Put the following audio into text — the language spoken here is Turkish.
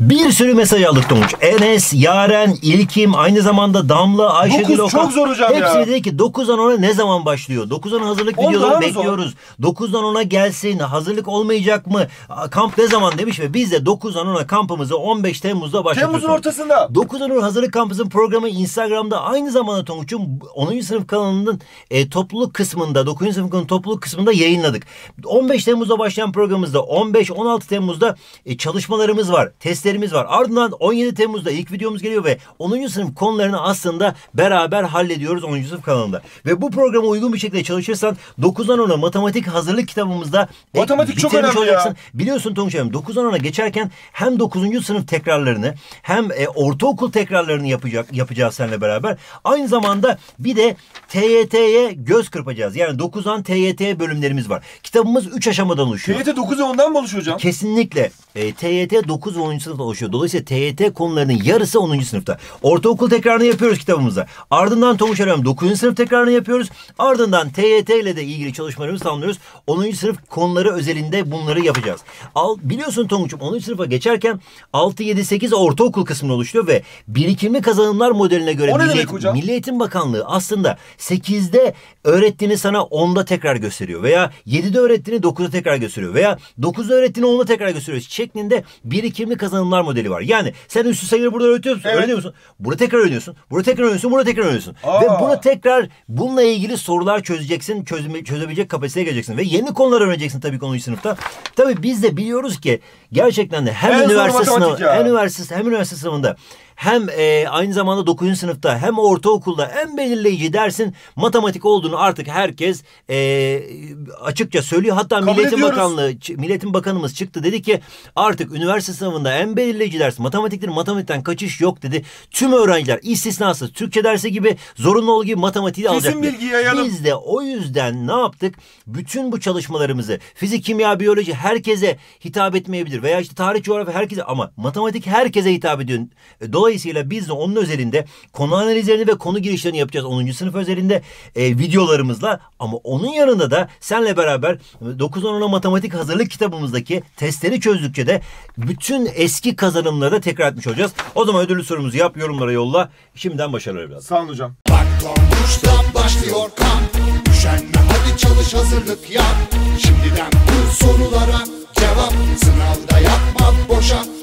Bir sürü mesaj aldık Tonguç. Enes, Yaren, İlkim, aynı zamanda Damla, Ayşegül, 9 çok zor hocam hepsi ya. dedi ki 9'dan 10'a ne zaman başlıyor? 9'dan hazırlık videoları bekliyoruz. 9'dan 10'a gelsin. Hazırlık olmayacak mı? Kamp ne zaman demiş ve biz de 9'dan 10'a kampımızı 15 Temmuz'da başlatıyoruz. Temmuz'un ortasında. 9'dan 10'a hazırlık kampımızın programı Instagram'da, aynı zamanda Tonguç'un 10. sınıf kanalının topluluk kısmında, 9. sınıf kanalının topluluk kısmında yayınladık. 15 Temmuz'da başlayan programımızda 15-16 Temmuz'da çalışmalarımız var, testlerimiz var. Ardından 17 Temmuz'da ilk videomuz geliyor ve 10. sınıf konularını aslında beraber hallediyoruz 10. sınıf kanalında. Ve bu programa uygun bir şekilde çalışırsan 9'dan 10'a matematik hazırlık kitabımızda matematik çok önemli olacaksın. Ya. Biliyorsun Tonguç Hanım, 9'dan 10'a geçerken hem 9. sınıf tekrarlarını hem ortaokul tekrarlarını yapacağız seninle beraber. Aynı zamanda bir de TYT'ye göz kırpacağız. Yani 9'dan TYT bölümlerimiz var. Kitabımız 3 aşamadan oluşuyor. TYT 9 ve 10'dan mı oluşuyor hocam? Kesinlikle. TYT 9 ve 10. sınıfta oluşuyor. Dolayısıyla TYT konularının yarısı 10. sınıfta. Ortaokul tekrarını yapıyoruz kitabımızda. Ardından Tonguç Hanım 9. sınıf tekrarını yapıyoruz. Ardından TYT ile de ilgili çalışmalarımızı tamamlıyoruz. 10. sınıf konuları özelinde bunları yapacağız. Biliyorsun Tonguç'um 10. sınıfa geçerken 6, 7, 8 ortaokul kısmını oluşturuyor ve birikimli kazanımlar modeline göre Milli Eğitim Bakanlığı aslında 8'de öğrettiğini sana 10'da tekrar gösteriyor veya 7'de öğrettiğini 9'da tekrar gösteriyor veya 9'da öğrettiğini 10'da tekrar gösteriyor şeklinde birikimli kazanımlar modeli var. Yani sen üstü sayıları burada öğretiyorsun, evet. Öğreniyor musun? Burada tekrar öğreniyorsun, burada tekrar öğreniyorsun, burada tekrar öğreniyorsun. Ve bunu tekrar bununla ilgili sorular çözeceksin, çözebilecek kapasiteye geleceksin ve yeni konular öğreneceksin tabii ki 10. sınıfta. Tabii biz de biliyoruz ki gerçekten de hem üniversite sınavında hem aynı zamanda 9. sınıfta hem ortaokulda en belirleyici dersin matematik olduğunu artık herkes açıkça söylüyor. Hatta Milli Eğitim Bakanımız çıktı, dedi ki artık üniversite sınavında en belirleyici ders matematiktir. Matematikten kaçış yok dedi. Tüm öğrenciler istisnasız Türkçe dersi gibi, zorunlu olduğu gibi matematiği alacak. Biz de o yüzden ne yaptık? Bütün bu çalışmalarımızı fizik, kimya, biyoloji herkese hitap etmeyebilir veya işte tarih, coğrafya herkese, ama matematik herkese hitap ediyor. Dolayısıyla biz de onun özelinde konu analizlerini ve konu girişlerini yapacağız 10. sınıf özelinde videolarımızla, ama onun yanında da seninle beraber 9'dan 10'a matematik hazırlık kitabımızdaki testleri çözdükçe de bütün eski kazanımları da tekrar etmiş olacağız. O zaman ödüllü sorumuzu yap, yorumlara yolla. Şimdiden başarılar biraz. Sağ olun hocam. Bak Tonguç'ta başlıyor kamp. Üşenme hadi çalış, hazırlık yap. Şimdiden bu sorulara cevap, sınavda yapma boşa.